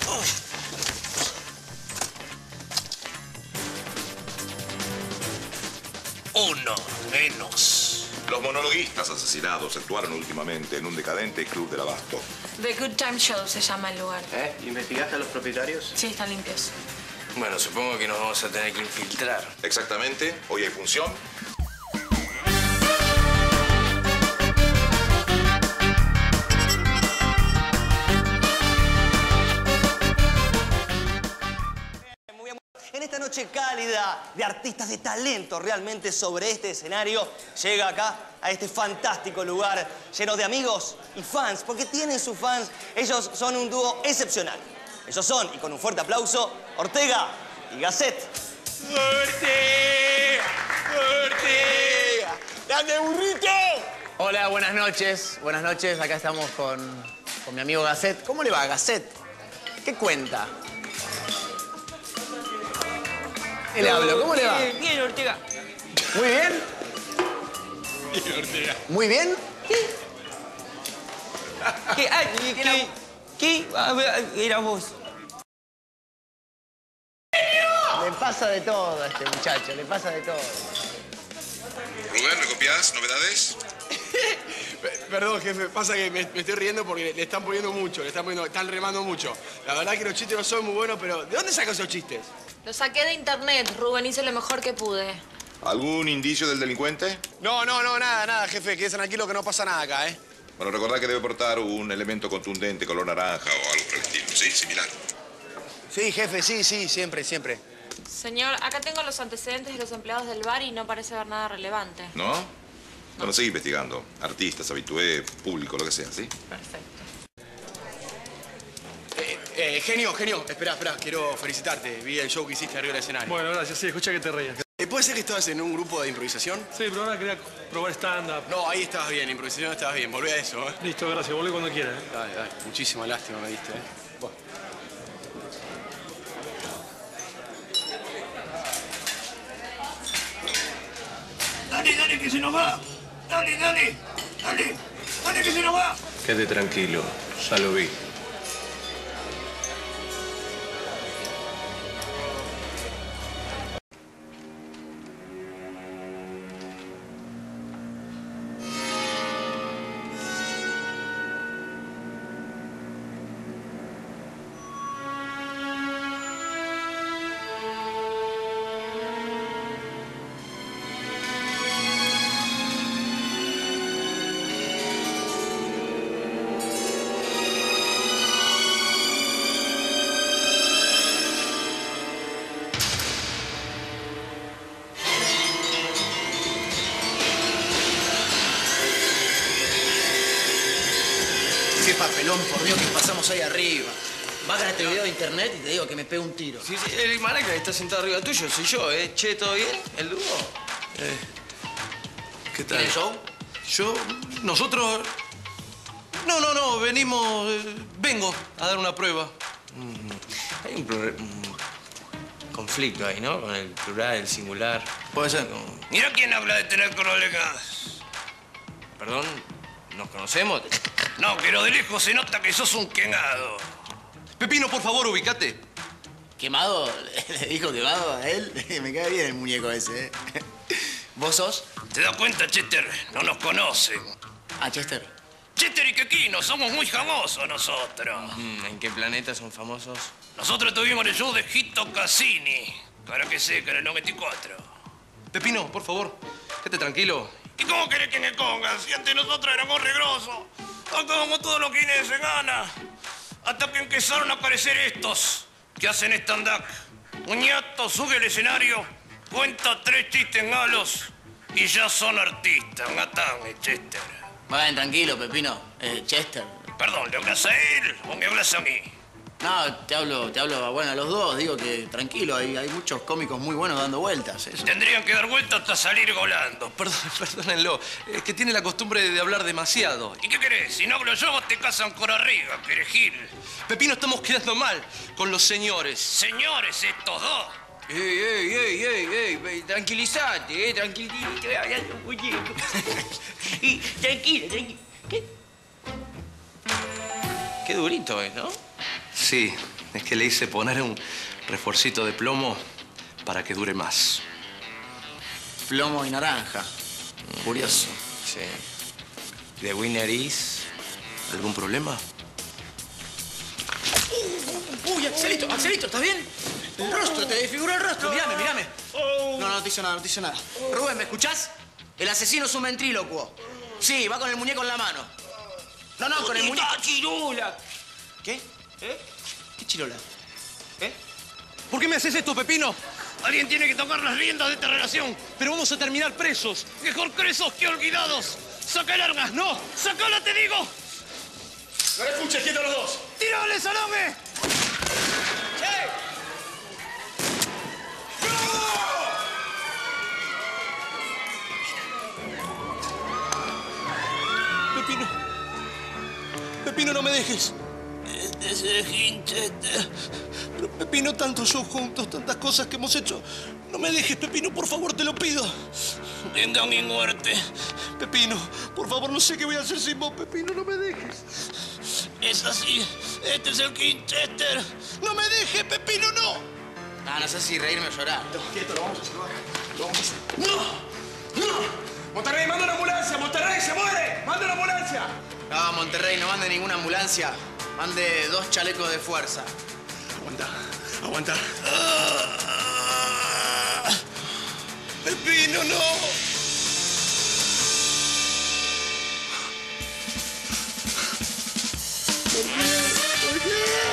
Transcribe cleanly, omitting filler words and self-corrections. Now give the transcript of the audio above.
Uno menos. Los monologuistas asesinados actuaron últimamente en un decadente club del abasto. The Good Time Show se llama el lugar. ¿Investigaste a los propietarios? Sí, están limpios. Bueno, supongo que nos vamos a tener que infiltrar. Exactamente. Hoy hay función. En esta noche cálida de artistas de talento realmente sobre este escenario, llega acá a este fantástico lugar lleno de amigos y fans, porque tienen sus fans. Ellos son un dúo excepcional. Ellos son, y con un fuerte aplauso, Ortega y Gasset. ¡Ortega! ¡Ortega! ¡Grande burrito! Hola, buenas noches. Buenas noches. Acá estamos con mi amigo Gasset. ¿Cómo le va, Gasset? ¿Qué cuenta? ¿Qué le hablo? ¿Cómo le va? Bien, Ortega. ¿Muy bien? Bien, Ortega. ¿Muy bien? ¿Qué? A ver, era vos. Le pasa de todo a este muchacho, le pasa de todo. Rubén, ¿me copias? ¿Novedades? Perdón, jefe, pasa que me estoy riendo porque le están poniendo mucho, están remando mucho. La verdad que los chistes no son muy buenos, pero ¿de dónde sacas esos chistes? Lo saqué de internet, Rubén. Hice lo mejor que pude. ¿Algún indicio del delincuente? No, nada, jefe, quédese tranquilo que no pasa nada acá, ¿eh? Bueno, recordad que debe portar un elemento contundente, color naranja o algo por el estilo, ¿sí? Similar. Sí, jefe, sí, siempre. Señor, acá tengo los antecedentes de los empleados del bar y no parece haber nada relevante. ¿No? Bueno, sigue investigando. Artistas, habitué, público, lo que sea, ¿sí? Perfecto. Genio, espera, quiero felicitarte. Vi el show que hiciste arriba del escenario. Bueno, gracias. Sí, escucha que te reías. ¿Puede ser que estabas en un grupo de improvisación? Sí, pero ahora quería probar stand-up. No, ahí estabas bien, improvisación estabas bien. Volvé a eso, ¿eh? Listo, gracias. Volvé cuando quieras. Dale. Muchísima lástima me diste, ¿eh? Buah. Dale, que se nos va. Dale, que se nos va. Quédate tranquilo, ya lo vi. Qué papelón, por Dios, que pasamos ahí arriba. Baja este video de internet y te digo que me pego un tiro. Sí, el maraca que está sentado arriba tuyo soy yo, ¿eh? Che, ¿todo bien? ¿El dúo? ¿Qué tal? ¿Tiene show? Nosotros... No, venimos... vengo a dar una prueba. Hay un conflicto ahí, ¿no? Con el plural, el singular. Puede ser. Mira quién habla de tener colegas. ¿Perdón? ¿Nos conocemos? No, pero de lejos se nota que sos un quemado. Pepino, por favor, ubicate. ¿Quemado? ¿Le dijo quemado a él? Me cae bien el muñeco ese, ¿eh? ¿Vos sos? ¿Te das cuenta, Chester? No nos conocen. Ah, Chester. Chester y Kekino, somos muy famosos nosotros. ¿En qué planeta son famosos? Nosotros tuvimos el show de Hito Cassini. Para que seca, en el 94. Pepino, por favor, quédate tranquilo. ¿Y cómo querés que me pongan? Si antes nosotros éramos regrosos. Hacíamos todo lo que Inés se gana. Hasta que empezaron a aparecer estos que hacen stand-up. Muñato sube al escenario, cuenta 3 chistes malos y ya son artistas. Matame, Chester. Vayan, tranquilo, Pepino. Chester. Perdón, ¿le hablas a él o me hablas a mí? No, te hablo, bueno, a los dos. Digo que tranquilo, hay muchos cómicos muy buenos dando vueltas. Eso. Tendrían que dar vueltas hasta salir volando. Perdónenlo. Es que tiene la costumbre de hablar demasiado. ¿Y qué querés? Si no hablo yo, vos te casan con arriba, perejil. Pepino, estamos quedando mal con los señores. Señores, estos dos. Ey, tranquilízate, tranquilízate. Tranquilo. Qué durito es, ¿no? Sí, Es que le hice poner un refuercito de plomo para que dure más. Plomo y naranja. Curioso. Sí. The winner is... ¿Algún problema? Uy, Axelito, ¿estás bien? El rostro, te desfiguró el rostro. Mírame. No te hizo nada. Rubén, ¿me escuchás? El asesino es un ventrílocuo. Sí, va con el muñeco en la mano. No, con el muñeco. Chirula! ¿Qué? ¿Qué chirola? ¿Por qué me haces esto, Pepino? Alguien tiene que tomar las riendas de esta relación. Pero vamos a terminar presos. Mejor presos que olvidados. ¡Saca el arma! ¡No! ¡Sácala, te digo! No le escuches, quietos los dos. ¡Tírale, Salome! Pepino, no me dejes. Ese Winchester. Pero Pepino, tantos shows juntos, tantas cosas que hemos hecho. No me dejes, Pepino, por favor, te lo pido. Venga mi muerte. Pepino, por favor, no sé qué voy a hacer sin vos. Pepino, no me dejes. Es así. Este es el Winchester. ¡No me dejes, Pepino, no! No sé si reírme o llorar. Quieto, lo vamos a salvar. Lo vamos a hacer. ¡No! Monterrey, manda una ambulancia. Monterrey, se muere. Manda una ambulancia. No, Monterrey, no mande ninguna ambulancia. Mande 2 chalecos de fuerza. Aguanta. Pepino, no. ¿Por qué?